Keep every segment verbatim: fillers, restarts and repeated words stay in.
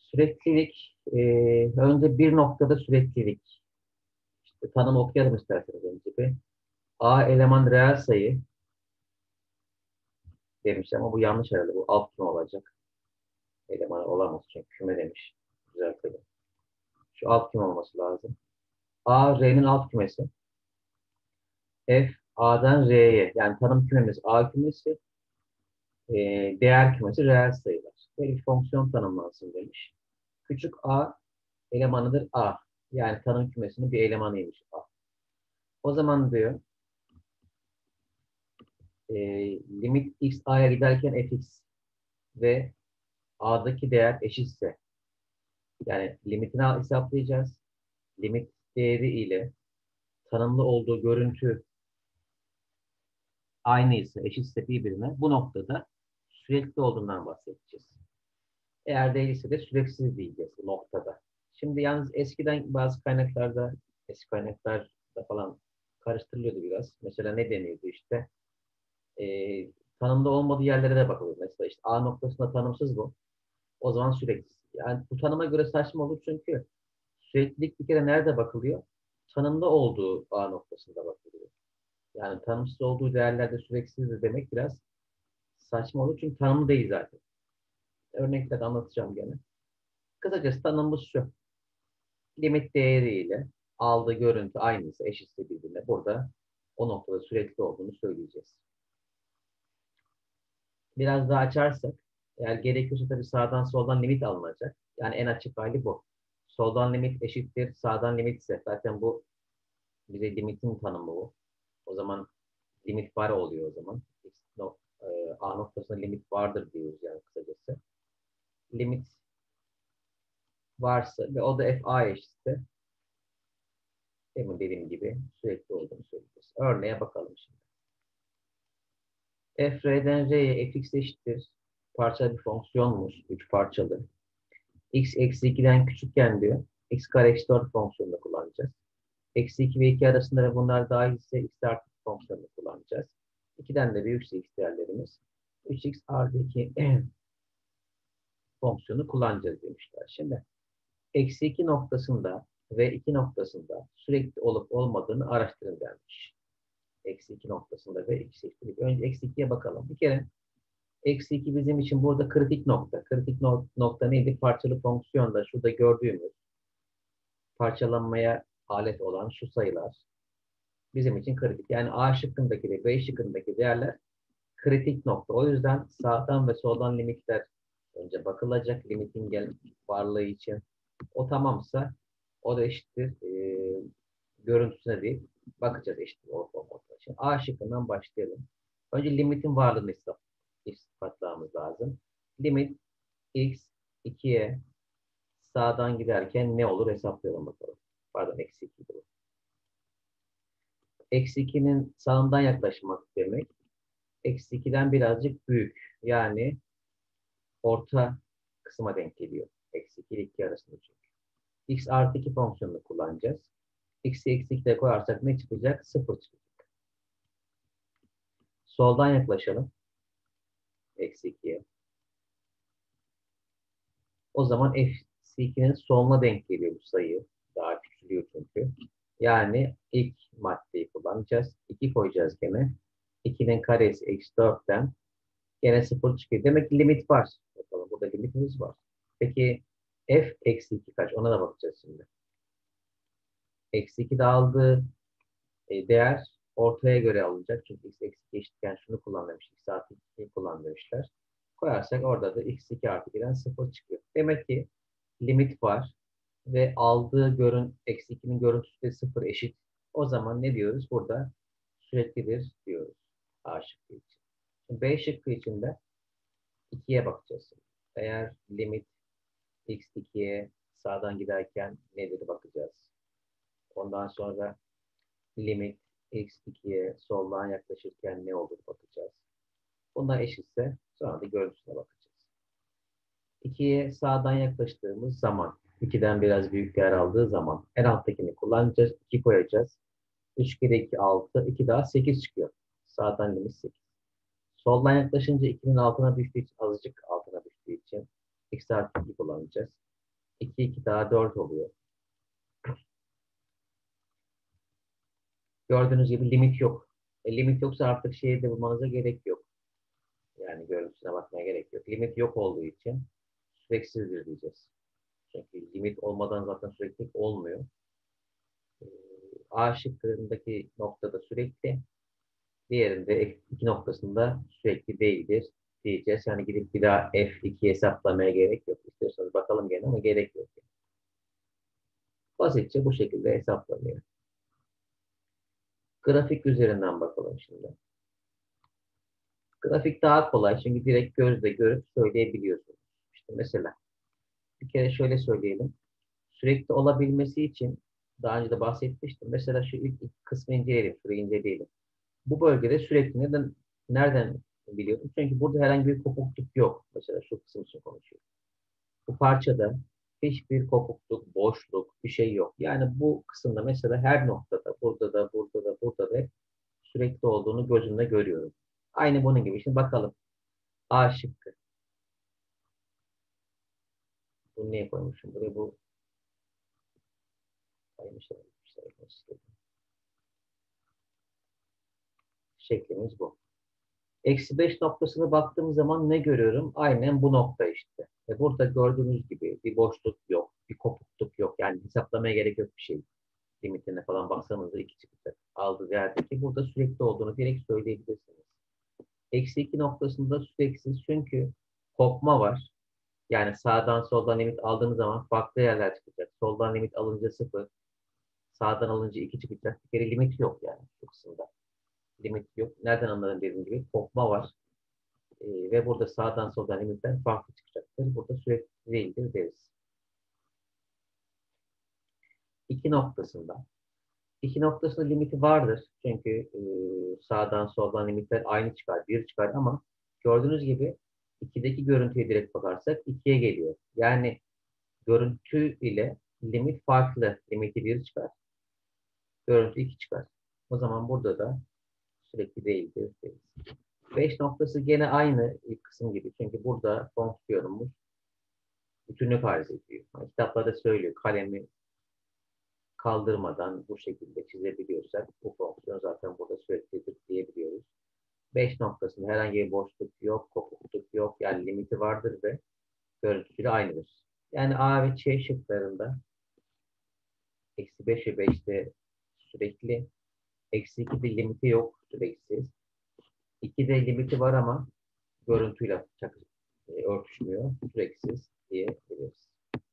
Süreklilik, e, önce bir noktada süreklilik. İşte tanımı okuyalım isterseniz önce bir. A eleman reel sayı demiş ama bu yanlış herhalde. Bu alt küme olacak. Eleman olamaz çünkü küme demiş. Güzel tabii. Şu alt küme olması lazım. A R'nin alt kümesi. F A'dan R'ye. Yani tanım kümemiz A kümesi. E, değer kümesi reel sayılar. Böyle bir fonksiyon tanımlansın demiş. Küçük a elemanıdır a. Yani tanım kümesinin bir elemanıymış a. O zaman diyor e, limit x a'ya giderken fx ve a'daki değer eşitse yani limitini hesaplayacağız. Limit değeri ile tanımlı olduğu görüntü aynıysa, eşitse birbirine bu noktada sürekli olduğundan bahsedeceğiz. Eğer değilse de süreksiz diyeceğiz bu noktada. Şimdi yalnız eskiden bazı kaynaklarda, eski kaynaklarda falan karıştırılıyordu biraz. Mesela ne deniyordu işte? Ee, tanımda olmadığı yerlere de bakılıyor. Mesela işte A noktasında tanımsız bu. O zaman süreksiz. Yani bu tanıma göre saçma olur çünkü süreklilik bir kere nerede bakılıyor? Tanımda olduğu A noktasında bakılıyor. Yani tanımsız olduğu değerlerde süreksizdir demek biraz saçma olur çünkü tanımlı değil zaten. Örnekler anlatacağım gene. Kısacası tanımımız şu. Limit değeriyle aldığı görüntü aynıysa, eşitse birbirine burada o noktada sürekli olduğunu söyleyeceğiz. Biraz daha açarsak, eğer gerekiyorsa tabii sağdan soldan limit alınacak. Yani en açık hali bu. Soldan limit eşittir, sağdan limit ise zaten bu bize limitin tanımı bu. O zaman limit var oluyor o zaman. A noktasında limit vardır diyoruz yani kısacası. Limit varsa ve o da f a eşitse demin dediğim gibi sürekli olduğunu söyleyeceğiz. Örneğe bakalım şimdi. F R'den R'ye fx eşittir. Parçalı bir fonksiyonmuş. Üç parçalı. X eksi ikiden küçükken diyor. X kare eksi dört fonksiyonunu kullanacağız. Eksi iki ve iki arasında ve bunlar dahilse x artı fonksiyonunu kullanacağız. ikiden de büyükse x değerlerimiz. üç x artı iki fonksiyonu kullanacağız demişler. Şimdi eksi iki noktasında ve iki noktasında sürekli olup olmadığını araştırın denmiş. Eksi iki noktasında ve x eşittir. Önce eksi ikiye bakalım. Bir kere eksi iki bizim için burada kritik nokta. Kritik no nokta neydi? Parçalı fonksiyonda şurada gördüğümüz parçalanmaya alet olan şu sayılar bizim için kritik. Yani A şıkkındaki ve B şıkkındaki değerler kritik nokta. O yüzden sağdan ve soldan limitler önce bakılacak limitin gel varlığı için. O tamamsa o da eşittir. E, görüntüsüne değil. Bakacağız eşittir orta orta için. A şıkkından başlayalım. Önce limitin varlığını ispatlamamız lazım. Limit x ikiye sağdan giderken ne olur hesaplayalım bakalım. Pardon eksi iki bu. Eksi ikinin sağından yaklaşmak demek. Eksi ikiden birazcık büyük. Yani orta kısma denk geliyor. Eksi iki ile iki arasında çünkü. X artı iki fonksiyonunu kullanacağız. X'i eksi iki de koyarsak ne çıkacak? Sıfır çıkacak. Soldan yaklaşalım. Eksi ikiye. O zaman eksi ikinin soluna denk geliyor bu sayı. Daha küçülüyor çünkü. Yani ilk maddeyi kullanacağız. iki koyacağız gene. ikinin karesi eksi dörtten gene sıfır çıkıyor. Demek ki limit var. Bakalım burada limitimiz var. Peki f eksi iki kaç? Ona da bakacağız şimdi. Eksi iki de aldığı e, değer ortaya göre alınacak. Çünkü x eksi iki eşitken şunu kullanmış. X artı ikiyi kullan demişler. Koyarsak orada da x iki artı ikiden sıfır çıkıyor. Demek ki limit var ve aldığı görün eksi ikinin görüntüsü de sıfır eşit. O zaman ne diyoruz? Burada süreklidir diyoruz. A şıkkı için. Şimdi B şıkkı için de ikiye bakacağız. Eğer limit x ikiye sağdan giderken nedir bakacağız. Ondan sonra limit x ikiye soldan yaklaşırken ne olur bakacağız. Bunlar eşitse sonra da görüntüsüne bakacağız. ikiye sağdan yaklaştığımız zaman ikiden biraz büyük değer aldığı zaman en alttakini kullanacağız. iki koyacağız. üç kere iki altı. iki daha sekiz çıkıyor. Sağdan limit sekiz. Soldan yaklaşınca ikinin altına düştüğü için azıcık altına düştüğü için x artı iki kullanacağız. iki, iki daha dört oluyor. Gördüğünüz gibi limit yok. E, limit yoksa artık şeyi de bulmanıza gerek yok. Yani görüntüsüne bakmaya gerek yok. Limit yok olduğu için süreksizdir diyeceğiz. Çünkü limit olmadan zaten süreklilik olmuyor. E, A şıkkındaki noktada sürekli, diğerinde iki noktasında sürekli değildir diyeceğiz. Yani gidip bir daha F iki hesaplamaya gerek yok. İstiyorsanız bakalım gene ama gerek yok. Basitçe bu şekilde hesaplanıyor. Grafik üzerinden bakalım şimdi. Grafik daha kolay çünkü direkt gözle görüp söyleyebiliyorsunuz. İşte mesela bir kere şöyle söyleyelim. Sürekli olabilmesi için daha önce de bahsetmiştim. Mesela şu ilk, ilk kısmı inceleyelim, şurayı inceleyelim. Bu bölgede sürekli neden nereden biliyorum? Çünkü burada herhangi bir kopukluk yok. Mesela şu kısım için konuşuyorum. Bu parçada hiçbir kopukluk, boşluk, bir şey yok. Yani bu kısımda mesela her noktada, burada da, burada da, burada da hep sürekli olduğunu gözümle görüyorum. Aynı bunun gibi. Şimdi bakalım. A şıkkı. Bunu niye koymuşum? Buraya bu saymışlar. Şeklimiz bu. Eksi beş noktasına baktığım zaman ne görüyorum? Aynen bu nokta işte. E burada gördüğünüz gibi bir boşluk yok, bir kopukluk yok. Yani hesaplamaya gerek yok bir şey. Limitine falan baksanıza iki çıkacak. Aldığı yerdeki burada sürekli olduğunu direkt söyleyebilirsiniz. Eksi iki noktasında süreksiz çünkü kopma var. Yani sağdan soldan limit aldığınız zaman farklı yerler çıkacak. Soldan limit alınca sıfır, sağdan alınca iki çıkacak. Bir kere limit yok yani bu kısımda. Limit yok. Nereden anlarım dediğim gibi kopma var. Ee, ve burada sağdan soldan limitler farklı çıkacaktır. Burada sürekli değildir deriz. İki noktasında. İki noktasında limiti vardır. Çünkü e, sağdan soldan limitler aynı çıkar, bir çıkar ama gördüğünüz gibi ikideki görüntüye direkt bakarsak ikiye geliyor. Yani görüntü ile limit farklı. Limiti bir çıkar, görüntü iki çıkar. O zaman burada da sürekli değildir deriz. beş noktası gene aynı ilk kısım gibi. Çünkü burada fonksiyonumuz bütünlük arz ediyor. Yani kitaplarda söylüyor. Kalemi kaldırmadan bu şekilde çizebiliyorsak bu fonksiyon zaten burada süreklidir diyebiliyoruz. beş noktasında herhangi bir boşluk yok, kopukluk yok. Yani limiti vardır ve görüntüsüyle aynıdır. Yani A ve Ç şıklarında eksi beş ve beşte sürekli, eksi ikide limiti yok, süreksiz. ikide limiti var ama görüntüyle çok e, örtüşmüyor, süreksiz diyebiliriz.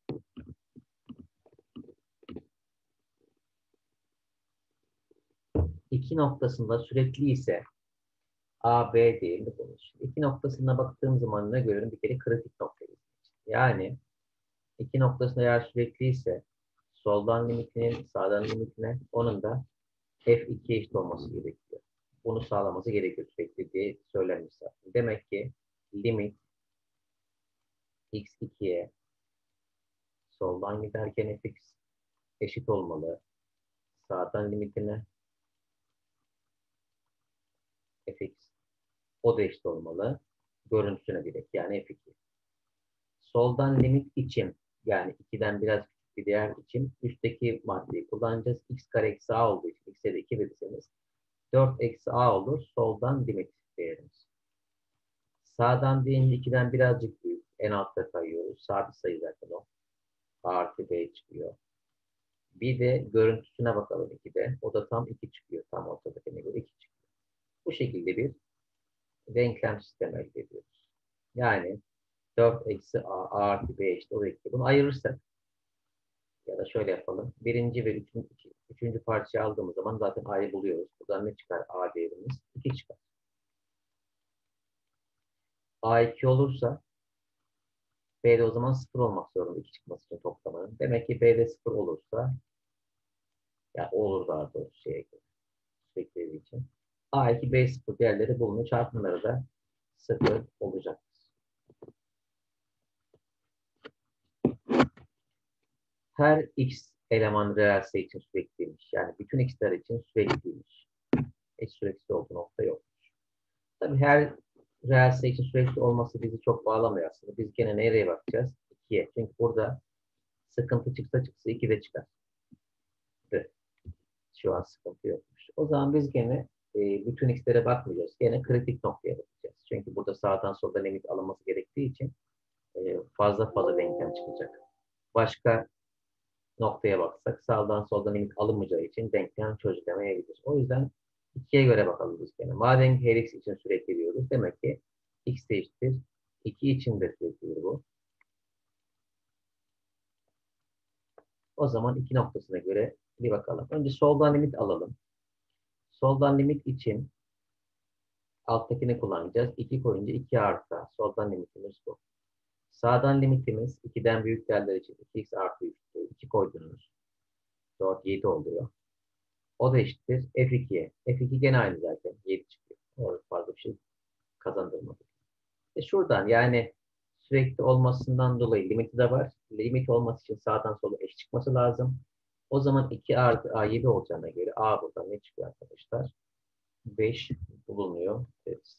İki noktasında sürekli ise A, B diyelim de konuş. İki noktasına baktığım zaman ne görüyorum? Bir kere kritik noktayı. Yani iki noktasında eğer sürekli ise soldan limitinin sağdan limitine onun da F ikiye eşit olması gerekiyor. Bunu sağlaması gerekiyor sürekli diye söylenmiş zaten. Demek ki limit x ikiye soldan giderken fx eşit olmalı. Sağdan limitine fx o da eşit olmalı. Görüntüsüne direkt yani f iki. Soldan limit için yani ikiden biraz küçük bir değer için üstteki maddeyi kullanacağız. X kare eksi a olduğu için x'e de iki verirseniz dört eksi a olur. Soldan limit değerimiz. Sağdan deyince ikiden birazcık büyük. En altta kayıyoruz. Sabit sayı zaten o. A artı B çıkıyor. Bir de görüntüsüne bakalım ikide. O da tam iki çıkıyor. Tam ortadakine göre iki çıkıyor. Bu şekilde bir denklem sistemi elde ediyoruz. Yani dört eksi a, a artı b eşit o eksi. Bunu ayırırsak ya da şöyle yapalım. Birinci ve üçüncü, üçüncü parçayı aldığımız zaman zaten a'yı buluyoruz. Buradan ne çıkar a değerimiz? iki çıkar. a iki olursa b'de o zaman sıfır olmak zorunda iki çıkması için toplamanın. Demek ki b'de sıfır olursa ya olur daha doğrusu şeye göre. Sürekli için. a iki b sıfır değerleri bulunur. Çarpımları da sıfır olacak. Her x eleman reel sayı için sürekliymiş. Yani bütün x'ler için sürekliymiş. Hiç süreksiz olduğu nokta yok. Tabii her reel sayı için sürekli olması bizi çok bağlamıyor aslında. Biz gene nereye bakacağız? ikiye. Çünkü burada Sıkıntı çıksa çıksa iki de çıkar. Evet. Şu an sıkıntı yokmuş. O zaman biz gene e, bütün x'lere bakmayacağız. Gene kritik noktaya bakacağız. Çünkü burada sağdan soldan limit alınması gerektiği için e, fazla fazla denklem çıkacak. Başka noktaya baksak sağdan soldan limit alınmayacağı için denklem çözülemeyebilir. O yüzden ikiye göre bakalım biz gene. Madem her x için sürekli diyoruz, demek ki x de eşittir. iki için de süreklidir bu. O zaman iki noktasına göre bir bakalım. Önce soldan limit alalım. Soldan limit için alttakini kullanacağız. iki koyunca iki artı. Soldan limitimiz bu. Sağdan limitimiz ikiden büyük değerler için iki x artı üç. iki koydunuz. dört, yedi oluyor. O da eşittir f ikiye. f iki gene aynı zaten. yedi çıkıyor. Orada fazla bir şey kazandırmadık. E şuradan yani sürekli olmasından dolayı limiti de var. Limit olması için sağdan sola eş çıkması lazım. O zaman iki artı a yedi olacağına göre a buradan ne çıkıyor arkadaşlar? beş bulunuyor. Evet.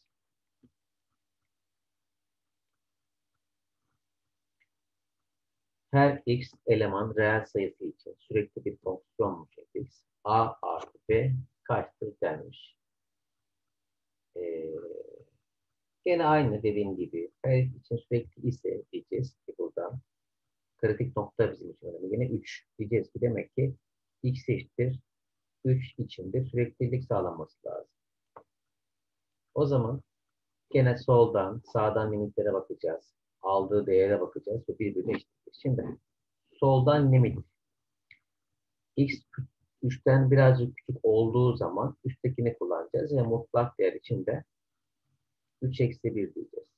Her x eleman reel sayısı için sürekli bir fonksiyonmuş x. A artı b kaçtır denmiş. Ee, Gene aynı dediğim gibi her x için sürekli ise diyeceğiz ki burada kritik nokta bizim için önemli. Yine üç diyeceğiz ki demek ki x eşittir üç içinde süreklilik sağlanması lazım. O zaman gene soldan sağdan limitlere bakacağız. Aldığı değere bakacağız ve birbirine eşittir. Şimdi soldan limit x üçten birazcık küçük olduğu zaman üsttekini kullanacağız ve mutlak değer için de üç eksi bir diyeceğiz.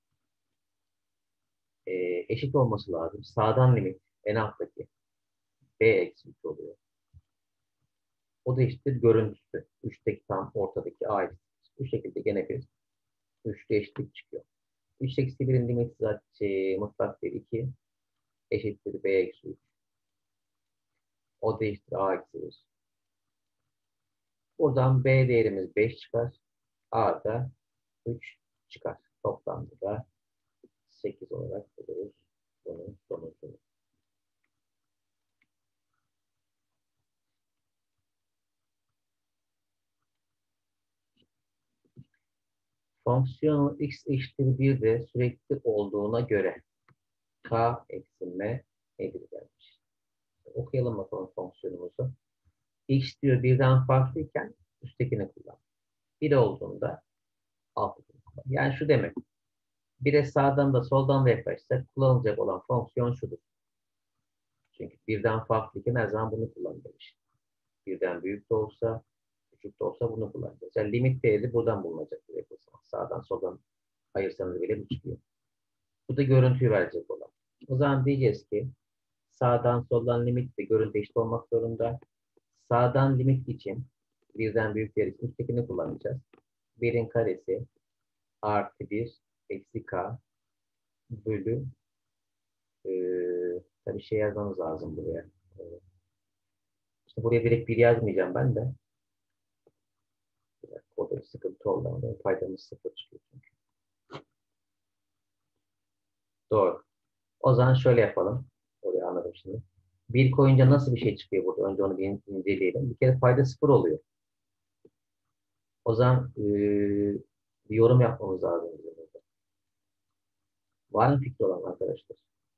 Ee, eşit olması lazım. Sağdan limit en alttaki b eksi üç oluyor. O da eşittir görüntüsü. üçteki tam ortadaki a eksi. Bu şekilde gene bir üçte eşitlik çıkıyor. üç eksi birin limiti zaten şey, mutlak değer iki eşittir b eksi üç. O da eşittir a eksi bir. Buradan b değerimiz beş çıkar. A da üç çıkar. Toplamda da sekiz olarak buluruz. Bunun sonucunu. Fonksiyonu x eşittir bir de sürekli olduğuna göre k eksi m nedir gelmiş. Okuyalım bakalım fonksiyonumuzu. X diyor birden farklıyken üsttekini kullan. bir olduğunda alttakini kullan. Yani şu demek. bire sağdan da soldan da yaklaşsak kullanılacak olan fonksiyon şudur. Çünkü birden farklıyken her zaman bunu kullan demiş. Birden büyük de olsa, küçük de olsa bunu kullanacağız. Yani limit değeri buradan bulunacak direkt o zaman. Sağdan soldan ayırsanız bile bu çıkıyor. Bu da görüntüyü verecek olan. O zaman diyeceğiz ki sağdan soldan limit de görüntü eşit olmak zorunda. Sağdan limit için birden büyük değer için üsttekini kullanacağız. birin karesi artı bir eksi k bölü e, tabii şey yazmamız lazım buraya. E, işte buraya direkt bir yazmayacağım ben de. Orada bir sıkıntı oldu ama paydamız sıfır çıkıyor çünkü. Doğru. O zaman şöyle yapalım. Orayı anladım şimdi. Bir koyunca nasıl bir şey çıkıyor burada? Önce onu bir inceleyelim. Bir kere payda sıfır oluyor. O zaman e, bir yorum yapmamız lazım. Var mı fikri olan arkadaşlar?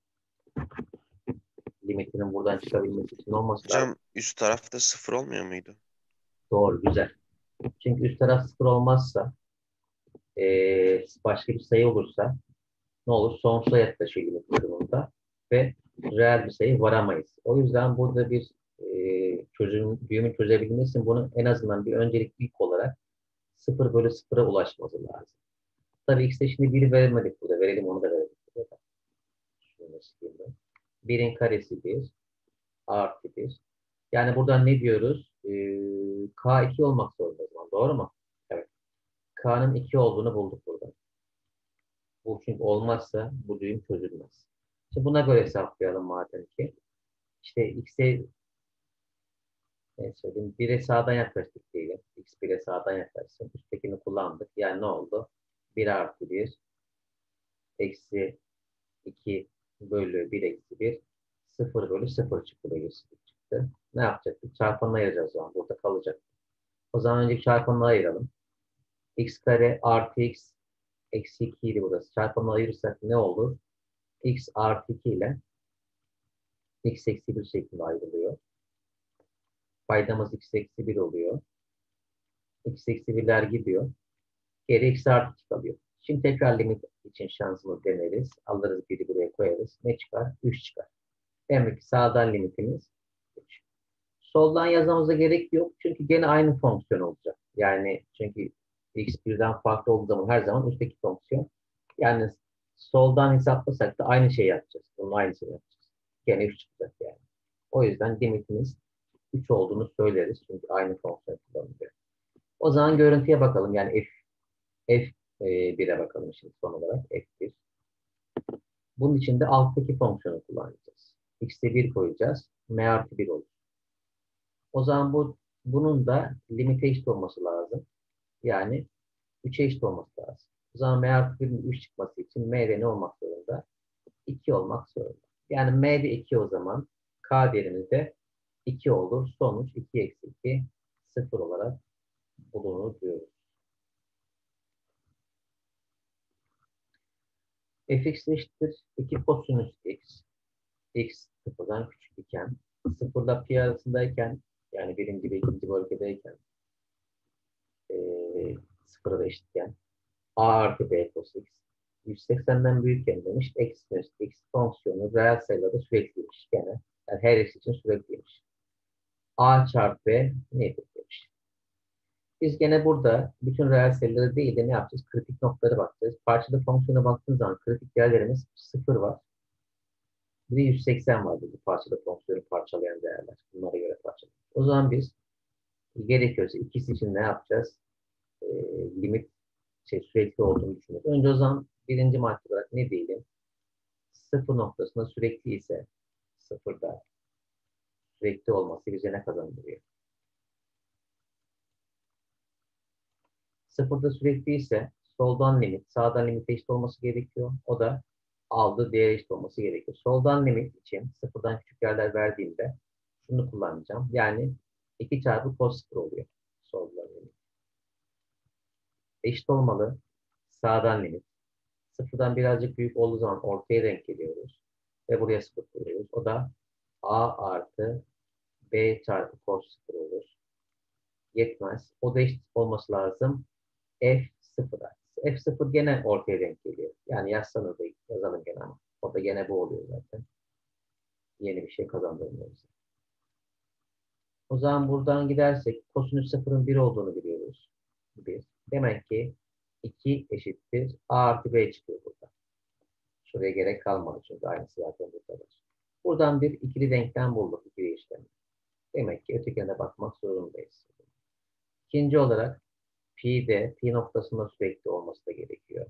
Limitinin buradan çıkabilmesi için olması lazım. Hocam üst tarafta sıfır olmuyor muydu? Doğru, güzel. Çünkü üst taraf sıfır olmazsa e, başka bir sayı olursa ne olur? Sonsuza yaklaşıyor limit durumunda ve reel bir sayı varamayız. O yüzden burada bir e, çözüm, büyümü çözebilmesi için bunun en azından bir öncelikli ilk olarak sıfır bölü sıfıra ulaşması lazım. Tabii x'de şimdi biri veremedik burada. Verelim onu da verelim. birin karesi bir artı bir. Yani buradan ne diyoruz? Ee, k iki olmak zorunda o zaman. Doğru mu? Evet. K'nın iki olduğunu bulduk burada. Bu çünkü olmazsa bu düğüm çözülmez. Şimdi buna göre hesaplayalım madem ki. İşte x'e ne söyleyeyim? bire sağdan yaklaştık diyelim. X bire sağdan yaklaşsın. Üsttekini kullandık. Yani ne oldu? bir artı bir eksi iki bölü bir eksi bir sıfır bölü sıfır çıktı. Belirsizlik çıktı. Ne yapacaktık? Çarpanına ayıracağız o zaman. Burada kalacak. O zaman önce çarpanına ayıralım. X kare artı x eksi iki idi burası. Çarpanına ayırırsak ne olur? X artı iki ile x eksi bir şeklinde ayrılıyor. Paydamız x eksi bir oluyor. X eksi birler gidiyor. Geri x artı iki kalıyor. Şimdi tekrar limit için şansımızı deneriz. Alırız biri buraya koyarız. Ne çıkar? üç çıkar. Demek ki sağdan limitimiz üç. Soldan yazmamıza gerek yok. Çünkü gene aynı fonksiyon olacak. Yani çünkü x birden farklı olduğu zaman her zaman üstteki fonksiyon. Yani soldan hesaplasak da aynı şeyi yapacağız. Bunun aynısını yapacağız. Gene üç çıkacak yani. O yüzden limitimiz üç olduğunu söyleriz. Çünkü aynı fonksiyon kullanılıyor. O zaman görüntüye bakalım. Yani f, f bire bakalım şimdi son olarak. f bir. Bunun için de alttaki fonksiyonu kullanacağız. X'e bir koyacağız. M artı bir olur. O zaman bu bunun da limite eşit olması lazım. Yani üçe eşit olması lazım. O zaman M artı bir'in üç çıkması için M'de ne olmak zorunda? iki olmak zorunda. Yani M'de iki o zaman. K değerimiz de iki olur. Sonuç iki eksi iki sıfır olarak bulunur diyoruz. Fx eşittir iki kosinüs x. X sıfırdan küçük iken, sıfırla pi arasındayken, yani birinci ve ikinci bölgedeyken, e, sıfıra da eşitken, a artı b cos x yüz seksenden büyükken demiş, x sinüs x fonksiyonu reel sayılarda sürekliymiş gene. Yani her x için sürekliymiş. A çarpı b nedir demiş. Biz gene burada bütün reel sayıları değil de ne yapacağız? Kritik noktalara bakacağız. Parçalı fonksiyona baktığımız zaman kritik değerlerimiz sıfır var. Bir de yüz seksen var bu parçalı fonksiyonu parçalayan değerler. Bunlara göre parçalı. O zaman biz gerekiyorsa ikisi için ne yapacağız? E, limit şey, sürekli olduğunu düşünüyoruz. Önce o zaman birinci madde olarak ne diyelim? Sıfır noktasında sürekli ise sıfırda sürekli olması bize ne kazandırıyor? Sıfırda sürekli ise soldan limit, sağdan limit eşit olması gerekiyor. O da aldığı değer eşit olması gerekiyor. Soldan limit için sıfırdan küçük yerler verdiğimde şunu kullanacağım. Yani iki çarpı cos sıfır oluyor. Soldan limit. Eşit olmalı. Sağdan limit. Sıfırdan birazcık büyük olduğu zaman ortaya denk geliyoruz. Ve buraya sıfır koyuyoruz. O da a artı b çarpı cos sıfır olur. Yetmez. O da eşit olması lazım. F sıfıra. F sıfır gene ortaya denk geliyor. Yani yazsanız da yazalım gene ama. O da gene bu oluyor zaten. Yeni bir şey kazandırmıyoruz. O zaman buradan gidersek kosinüs sıfırın bir olduğunu biliyoruz. bir. Demek ki iki eşittir. A artı B çıkıyor burada. Şuraya gerek kalmadı çünkü aynısı zaten burada var. Buradan bir ikili denklem bulduk. İkili işlemi. Demek ki ötekine bakmak zorundayız. İkinci olarak pi'de, pi noktasında sürekli olması da gerekiyor.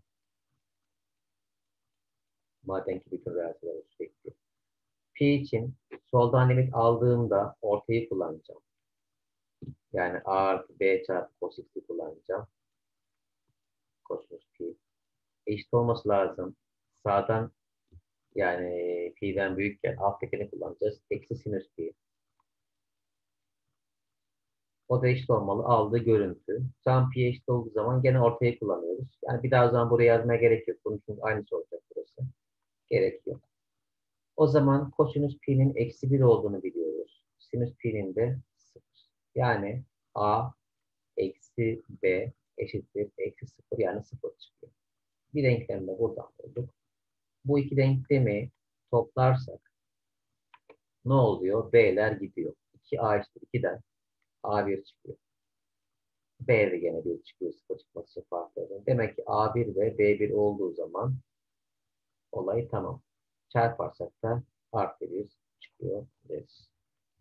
Madem ki bütün reelseler sürekli. Pi için soldan limit aldığımda ortayı kullanacağım. Yani a artı b çarpı cos x'i kullanacağım. Kosinüs pi. Eşit olması lazım. Sağdan yani pi'den büyükken alttakini kullanacağız. Eksi sinüs pi. O da eşit olmalı. Aldığı görüntü. Tam pi eşit olduğu zaman gene ortayı kullanıyoruz. Yani bir daha o zaman buraya yazmaya gerek yok. Bunun çünkü aynısı olacak burası. Gerek yok. O zaman kosinüs pi'nin eksi bir olduğunu biliyoruz. Sinüs pi'nin de sıfır. Yani a eksi b eşittir eksi sıfır yani sıfır çıkıyor. Bir denklemi de buradan bulduk. Bu iki denklemi toplarsak ne oluyor? B'ler gidiyor. iki a eşittir ikiden a bir çıkıyor. B de gene bir çıkıyor. Sıfır çıkması için farklı. Demek ki a bir ve b bir olduğu zaman olay tamam. Çarparsak da artı bir çıkıyor deriz.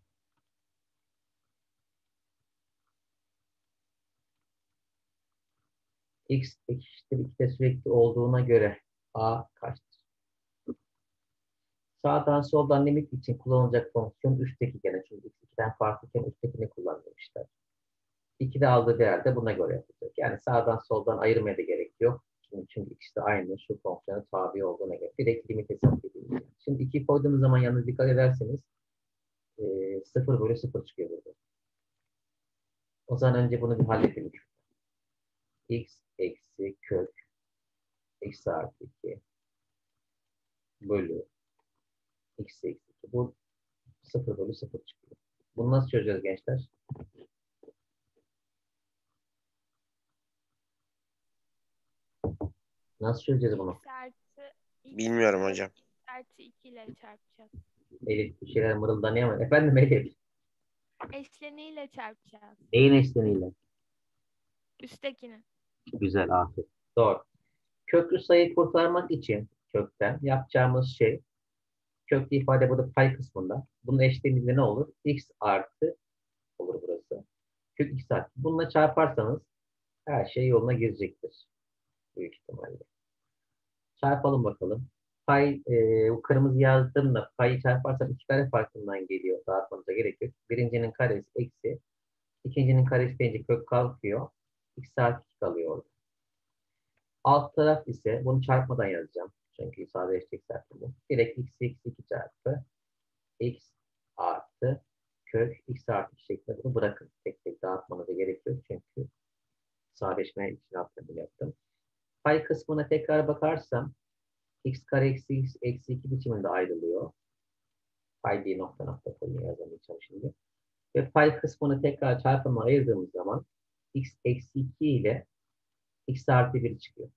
X eşittir ikide sürekli olduğuna göre a kaçtır? Sağdan soldan limit için kullanılacak fonksiyon üçteki gene. Çünkü x ikiden farklıken üsttekini kullanmışlar. ikide aldığı değer de buna göre yapacak. Yani sağdan soldan ayırmaya da gerek yok. Şimdi çünkü ikisi de aynı şu fonksiyona tabi olduğuna göre direkt limit hesap ediyoruz. Şimdi ikiyi koyduğumuz zaman yalnız dikkat ederseniz e, sıfır bölü sıfır çıkıyor burada. O zaman önce bunu bir halledelim. X eksi kök eksi artı iki bölü x eksi iki. Bu sıfır bölü sıfır çıkıyor. Bunu nasıl çözeceğiz gençler? Nasıl çözeceğiz bunu? X artı x Bilmiyorum hocam. artı iki ile çarpacağız. Elif bir şeyler mırıldanıyor ama. Efendim Elif. Eşleniyle çarpacağız. Neyin eşleniyle? Üsttekini. Güzel, aferin. Doğru. Köklü sayıyı kurtarmak için kökten yapacağımız şey köklü ifade burada pay kısmında. Bunun eşleniğinde ne olur? X artı olur burası. Kök x artı. Bununla çarparsanız her şey yoluna girecektir. Büyük ihtimalle. Çarpalım bakalım. Pay, e, bu kırmızı yazdığımda payı çarparsam iki kare farkından geliyor. Dağıtmamıza gerek yok. Birincinin karesi eksi. İkincinin karesi deyince kök kalkıyor. X artı iki kalıyor orada. Alt taraf ise bunu çarpmadan yazacağım. Çünkü sadeleşecek zaten bu. Direkt x eksi iki çarpı x artı kök x artı iki şeklinde bunu bırakın. Tek tek dağıtmanıza gerek yok. Çünkü sadeleşme için altını yaptım. Pay kısmına tekrar bakarsam x kare eksi x eksi iki biçiminde ayrılıyor. Pay diye nokta nokta koyuyor yazamayacağım şimdi. Ve pay kısmını tekrar çarpıma ayırdığımız zaman x eksi iki ile x artı bir çıkıyor.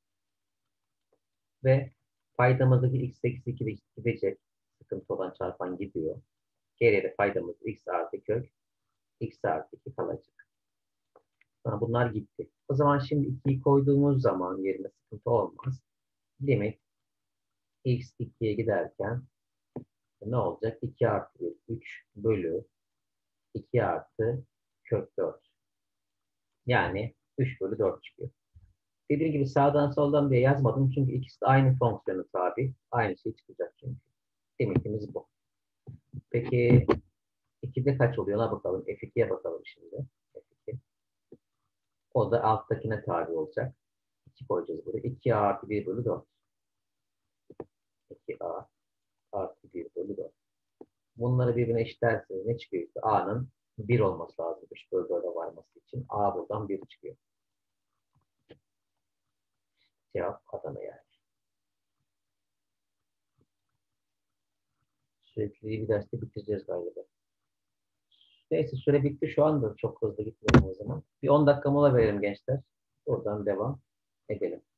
Ve paydamızdaki x eksi iki gidecek. Sıkıntı olan çarpan gidiyor. Geriye de paydamız x artı kök x artı iki kalacak. Bunlar gitti. O zaman şimdi ikiyi koyduğumuz zaman yerine sıkıntı olmaz. Limit x ikiye giderken ne olacak? iki artı bir, üç bölü iki artı kök dört. Yani üç bölü dört çıkıyor. Dediğim gibi sağdan soldan diye yazmadım. Çünkü ikisi de aynı fonksiyonu tabi. Aynı şey çıkacak çünkü. Limitimiz bu. Peki ikide kaç oluyor? Ona bakalım. F ikiye bakalım şimdi. F iki. O da alttakine tabi olacak. iki koyacağız buraya. iki a artı bir bölü dört. iki a artı bir bölü dört. Bunları birbirine eşitlerseniz ne çıkıyor? İşte a'nın bir olması lazım. üç bölü dörde varması için. A buradan bir çıkıyor. Cevap Adana yani. Sürekli bir derste bitireceğiz galiba. Neyse süre bitti şu anda. Çok hızlı gitmeyelim o zaman. Bir on dakika mola verelim gençler. Oradan devam edelim.